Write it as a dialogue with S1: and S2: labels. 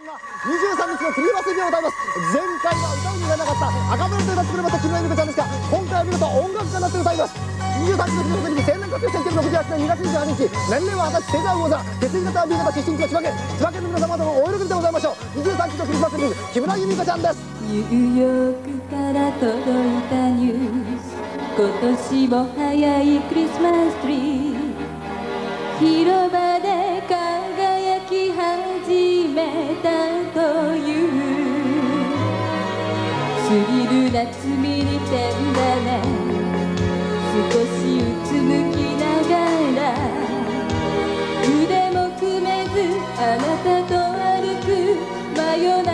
S1: 23日のクリスマスイブを歌います。前回は歌うにならなかった赤羽で歌ってくれました木村由美子ちゃんですが、今回は見事音楽家になって歌います。23日のクリスマスイブ、生年月日1968年2月28日、年齢は20歳、星座は魚座、血液型は B 型、出身地は千葉県の皆様ともお喜びでございましょう。23日のクリスマスイブ、木村由美子ちゃんです。
S2: ニューヨークから届いたニュース、今年も早いクリスマスツリー、広場で輝き始めたという、過ぎる夏見にてんだね、少しうつむきながら腕も組めずあなたと歩く真夜中